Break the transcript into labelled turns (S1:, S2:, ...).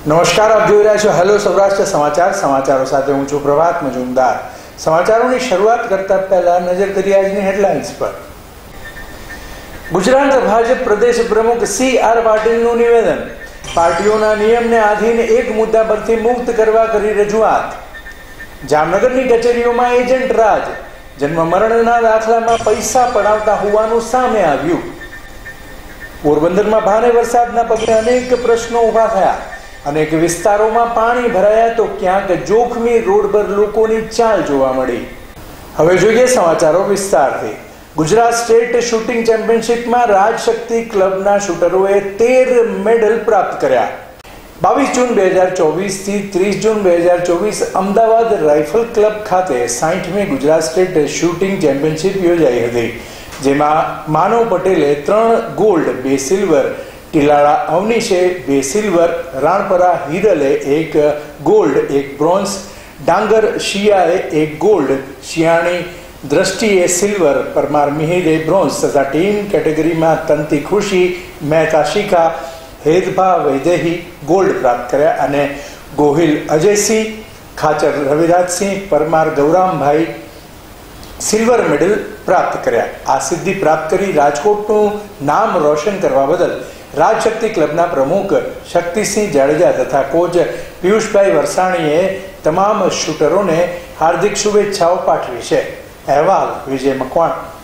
S1: નમસ્કાર, આપ જોઈ રહ્યા છો હેલો સૌરાષ્ટ્ર સમાચાર. સમાચારો સાથે હું છું પ્રભાત મજુમદાર. સમાચારોની શરૂઆત કરતા પહેલા નજર કરીએ આજની હેડલાઇન્સ પર. ગુજરાત ભાજપ પ્રદેશ પ્રમુખ CR પાટીલનું નિવેદન. પાર્ટીઓના નિયમને આધીન એક મુદ્દા પરથી મુક્ત કરવા કરી રજૂઆત. જામનગરની કચેરીઓમાં એજન્ટ રાજ. જન્મ મરણના દાખલામાં પૈસા પડાવતા હોવાનું સામે આવ્યું. પોરબંદરમાં ભારે વરસાદના પગલે અનેક પ્રશ્નો ઉભા થયા. અનેક વિસ્તારોમાં પાણી ભરાયા તો ક્યાંક જોખમી રોડ પર લોકોની ચાલ જોવા મળી. હવે જોઈએ સમાચારો વિસ્તારથી. ગુજરાત સ્ટેટ શૂટિંગ ચેમ્પિયનશિપમાં રાજશક્તિ ક્લબના શૂટરોએ 13 મેડલ પ્રાપ્ત કર્યા. 22 જૂન 2024 થી 30 જૂન 2024 અમદાવાદ રાઇફલ ક્લબ ખાતે 60મી ગુજરાત સ્ટેટ શૂટિંગ ચેમ્પિયનશિપ યોજાઈ હતી, જેમાં માનવ પટેલે 3 ગોલ્ડ, 2 સિલ્વર, ટીલાળા અવનીશે 2 સિલ્વર, રાણપરા હિરલે 1 ગોલ્ડ, 1 બ્રોન્ઝ, ડાંગર શિયાએ 1 ગોલ્ડ, શિયાણી દ્રષ્ટિએ સિલ્વર, પરમાર મિહિરે બ્રોન્ઝ તથા ટીમ કેટેગરીમાં તંતી ખુશી, મહેતા શિખા, હેદભા વૈદેહી ગોલ્ડ પ્રાપ્ત કર્યા અને ગોહિલ અજયસિંહ, ખાચર રવિરાજસિંહ, પરમાર ગૌરામભાઈ સિલ્વર મેડલ પ્રાપ્ત કર્યા. આ સિદ્ધિ પ્રાપ્ત કરી રાજકોટનું નામ રોશન કરવા બદલ રાજશક્તિ ક્લબના પ્રમુખ શક્તિસિંહ જાડેજા તથા કોચ પિયુષભાઈ વરસાણીએ તમામ શૂટરોને હાર્દિક શુભેચ્છાઓ પાઠવી છે. અહેવાલ વિજય મકવાણા.